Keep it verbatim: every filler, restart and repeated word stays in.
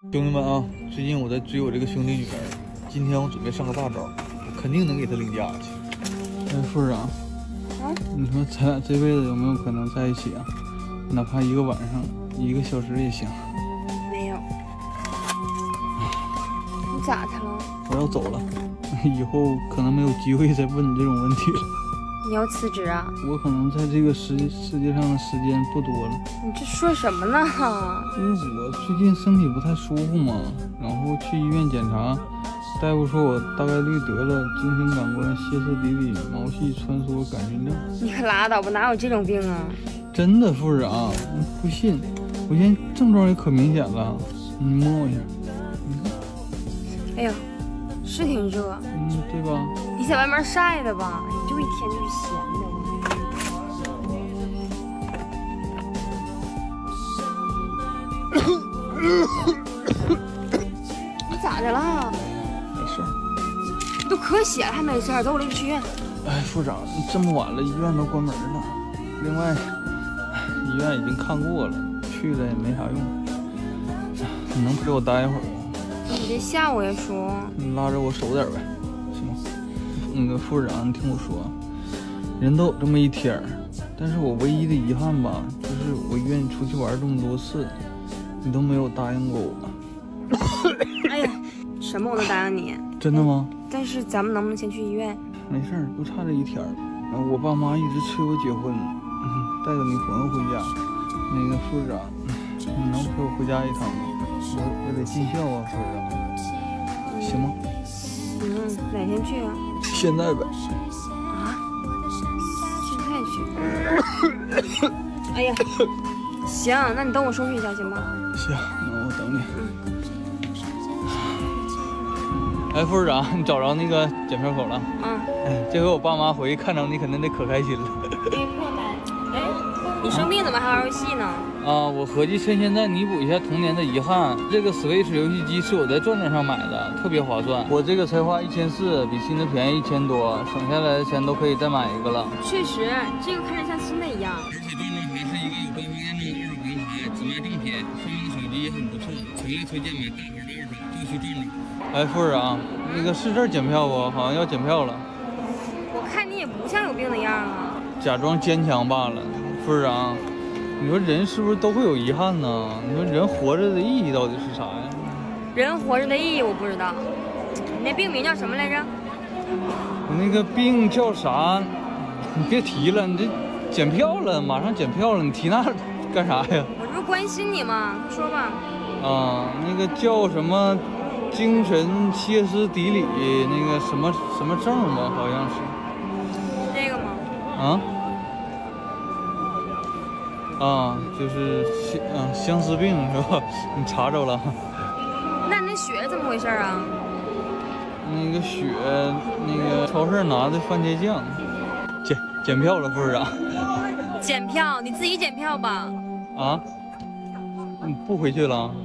兄弟们啊，最近我在追我这个兄弟女儿，今天我准备上个大招，我肯定能给她领家去。哎，副市长，啊，你说咱俩这辈子有没有可能在一起啊？哪怕一个晚上，一个小时也行。 没有。你咋的了？ 我要走了，以后可能没有机会再问你这种问题了。 你要辞职啊？ 我可能在这个世世界上的时间不多了。 你这说什么呢？ 因为我最近身体不太舒服嘛，然后去医院检查，大夫说我大概率得了精神感官歇斯底里、毛细穿梭杆菌症。 你可拉倒吧，哪有这种病啊？ 真的，副市长，你不信？我现在症状也可明显了，你摸我一下。嗯、 哎呀，是挺热。 嗯，对吧？ 你在外面晒的吧？你就一天就是闲的。你咋的了？ 没事儿。 你都咳血了还没事儿？走，我领你去医院。 哎，副长，这么晚了，医院都关门了。另外，医院已经看过了，去了也没啥用。你能陪我待一会儿吗？ 你别吓我呀，叔。 你拉着我手点呗，行吗？那个副市长，你听我说，人都有这么一天儿，但是我唯一的遗憾吧，就是我约你出去玩这么多次，你都没有答应过我。 哎呀，什么我都答应你。 真的吗？ 但是咱们能不能先去医院？ 没事儿，就差这一天儿。我爸妈一直催我结婚，嗯、带个女朋友回家。那个副市长，你能陪我回家一趟吗？我我得尽孝啊，副市长，行吗？ 嗯，哪天去啊？ 现在呗。 啊？现在去？哎呀，行，那你等我收拾一下行吗？ 行，那我等你。 嗯。 哎，副市长，你找着那个检票口了？ 嗯。 哎，这回我爸妈回去看着你，肯定得可开心了。 哎，破单。哎，你生病怎么还玩游戏呢？ 啊，我合计趁现在弥补一下童年的遗憾。这个 Switch 游戏机是我在转转上买的，特别划算。我这个才花一千四，比新的便宜一千多，省下来的钱都可以再买一个了。 确实，这个看着像新的一样。 而且转转还是一个有官方验证的二手平台，只卖正品，上面的手机也很不错，强烈推荐买大牌的二手，就去转转。 哎，副市长，那个是这儿检票不？好像要检票了。 我看你也不像有病的样啊。 假装坚强罢了，副市长。你说人是不是都会有遗憾呢？你说人活着的意义到底是啥呀？ 人活着的意义我不知道。你那病名叫什么来着？ 我那个病叫啥？你别提了，你这检票了，马上检票了，你提那干啥呀？ 我这不关心你吗？说吧。 啊，那个叫什么精神歇斯底里那个什么什么症吧，好像是。 这个吗？ 啊？啊，就是相嗯相思病是吧？你查着了？ 那你那血怎么回事啊？ 那个血，那个超市拿的番茄酱，检检票了，副市长。 检票，你自己检票吧。 啊？你不回去了？